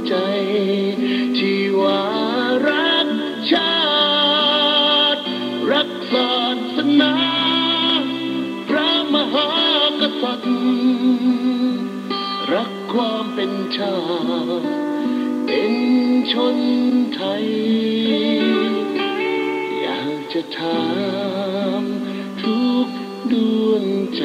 ใจที่ว่ารักชาติรักศาสนาพระมหากษัตริย์รักความเป็นชาติเป็นชนไทยอยากจะถามทุกดวงใจ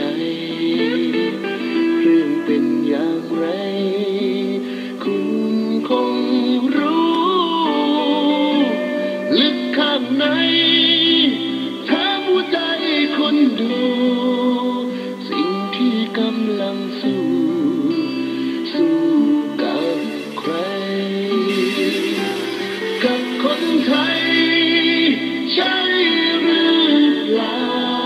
เรื่องเป็นอย่างไรคุณคงรู้ลึกข้างในถามหัวใจคนดูสิ่งที่กำลังสู้กับใครกับคนไทยใช่หรือเปล่า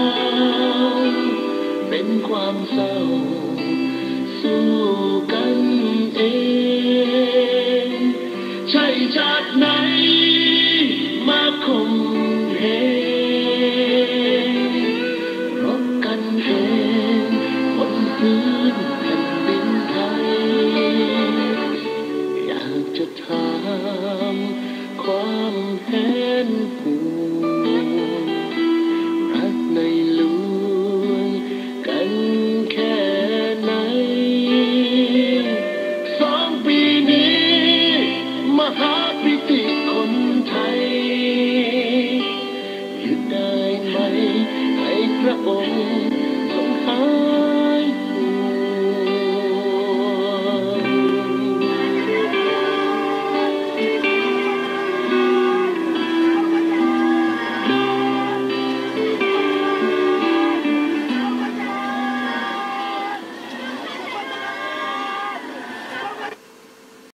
เป็นความเศร้าสู้กันเองใช่ชาติไหนมาข่มเหงรบกันเองบนพื้นแผ่นดินไทยอยากจะถามความเห็นผูรักในหลวงกันแค่ไหน2 ปีนี้มหาพิธีคนไทยหยุดได้ไหมให้พระองค์